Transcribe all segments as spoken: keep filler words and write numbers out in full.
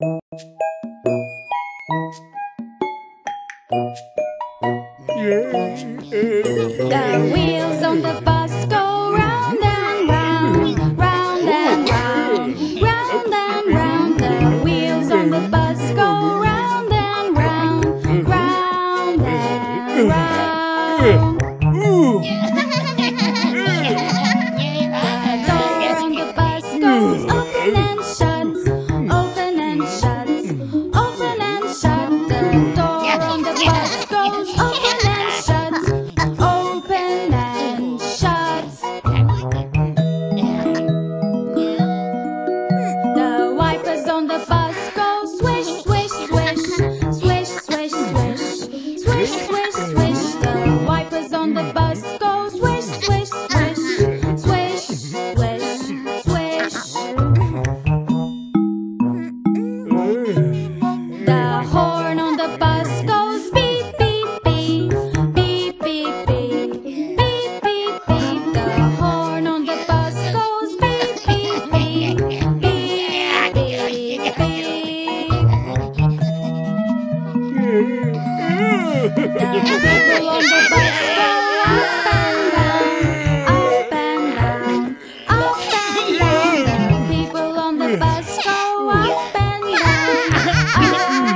The wheels on the bus go round and round, round and round, round and round. The wheels on the bus go round and round, round and round. The door on the bus goes open and shuts, open and shuts, open and shut. The door on the bus goes open and shuts, open and shuts. The wipers on the bus go swish, swish, swish, swish, swish, swish, swish, swish, swish. The wipers on the bus go swish, swish, swish, swish, swish, swish. The horn on the bus goes beep, beep, beep, beep, beep, beep, beep, beep, beep. The horn on the bus goes beep, beep, beep, beep, beep, beep. The people on the bus go up and down, up and down, up and down. The people on the bus go up and down, up and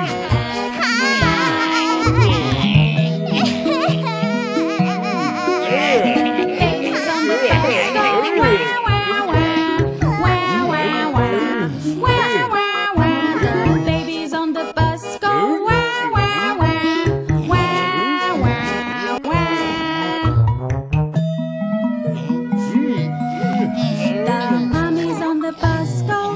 babies on the bus go wah, wah, wah, wah, wah, wah, wah, wah, wah. The babies on the bus go wah, wah, wah, wah, wah, wah. The mummies on the bus go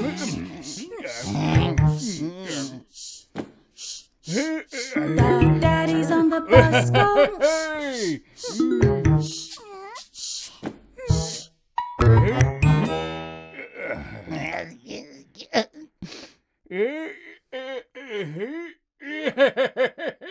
the daddies on the bus go Hey!